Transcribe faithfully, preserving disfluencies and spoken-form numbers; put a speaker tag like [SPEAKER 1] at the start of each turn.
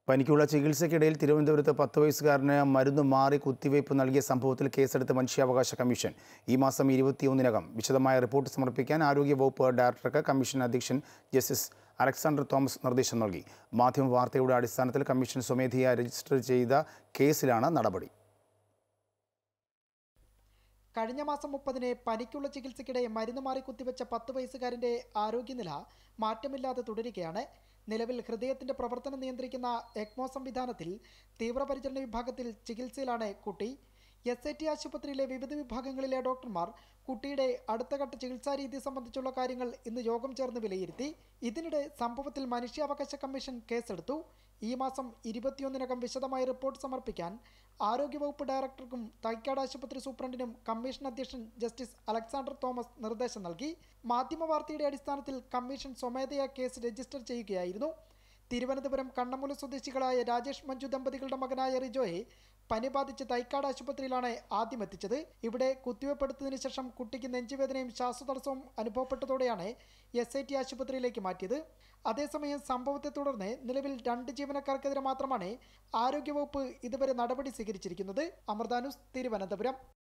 [SPEAKER 1] പനിക്കുള്ള ചികിത്സയ്ക്കിടയിൽ തിരുവനന്തപുരത്ത് പത്ത് വയസ്സുകാരന് മരുന്ന് മാറി കുത്തിവയ്പ് നൽകിയ സംഭവത്തിൽ കേസെടുത്ത മനുഷ്യാവകാശ കമ്മീഷൻ ഈ മാസം ഇരുപത്തിയൊന്നിനകം വിശദമായ റിപ്പോർട്ട് സമർപ്പിക്കാൻ ആരോഗ്യവകുപ്പ് ഡയറക്ടർക്ക് കമ്മീഷൻ അധ്യക്ഷൻ ജസ്റ്റിസ് അലക്സാണ്ടർ തോമസ് നിർദ്ദേശം നൽകി. മാധ്യമവാർത്തയുടെ അടിസ്ഥാനത്തിൽ കമ്മീഷൻ സ്വമേധയാ രജിസ്റ്റർ ചെയ്ത കേസിലാണ് നടപടി.
[SPEAKER 2] കഴിഞ്ഞ മാസം മുപ്പതിന് പനിക്കുള്ള ചികിത്സയ്ക്കിടെ മരുന്ന് മാറി കുത്തിവെച്ച പത്ത് വയസ്സുകാരൻ്റെ ആരോഗ്യനില മാറ്റമില്ലാതെ തുടരുകയാണ്. നിലവിൽ ഹൃദയത്തിന്റെ പ്രവർത്തനം നിയന്ത്രിക്കുന്ന എക്മോ സംവിധാനത്തിൽ തീവ്രപരിചരണ വിഭാഗത്തിൽ ചികിത്സയിലാണ് കുട്ടി. എസ് ഐ ടി ആശുപത്രിയിലെ വിവിധ വിഭാഗങ്ങളിലെ ഡോക്ടർമാർ കുട്ടിയുടെ അടുത്ത ഘട്ട ചികിത്സാ രീതി സംബന്ധിച്ചുള്ള കാര്യങ്ങൾ ഇന്ന് യോഗം ചേർന്ന് വിലയിരുത്തി. ഇതിനിടെ സംഭവത്തിൽ മനുഷ്യാവകാശ കമ്മീഷൻ കേസെടുത്തു. ഈ മാസം ഇരുപത്തിയൊന്നിനകം വിശദമായ റിപ്പോർട്ട് സമർപ്പിക്കാൻ ആരോഗ്യവകുപ്പ് ഡയറക്ടർക്കും തൈക്കാട് ആശുപത്രി സൂപ്രണ്ടിനും കമ്മീഷൻ അധ്യക്ഷൻ ജസ്റ്റിസ് അലക്സാണ്ടർ തോമസ് നിർദ്ദേശം നൽകി. മാധ്യമവാർത്തയുടെ അടിസ്ഥാനത്തിൽ കമ്മീഷൻ സ്വമേധയാ കേസ് രജിസ്റ്റർ ചെയ്യുകയായിരുന്നു. തിരുവനന്തപുരം കണ്ണമൂല സ്വദേശികളായ രാജേഷ് മഞ്ജു ദമ്പതികളുടെ മകനായ റിജോയെ പനി ബാധിച്ച് തൈക്കാട് ആശുപത്രിയിലാണ് ആദ്യം എത്തിച്ചത്. ഇവിടെ കുത്തിവെപ്പെടുത്തതിനു ശേഷം കുട്ടിക്ക് നെഞ്ചുവേദനയും ശ്വാസതടസ്സവും അനുഭവപ്പെട്ടതോടെയാണ് എസ് ഐ ടി ആശുപത്രിയിലേക്ക് മാറ്റിയത്. അതേസമയം സംഭവത്തെ തുടർന്ന് നിലവിൽ രണ്ട് ജീവനക്കാർക്കെതിരെ മാത്രമാണ് ആരോഗ്യവകുപ്പ് ഇതുവരെ നടപടി സ്വീകരിച്ചിരിക്കുന്നത്. അമൃത ന്യൂസ്, തിരുവനന്തപുരം.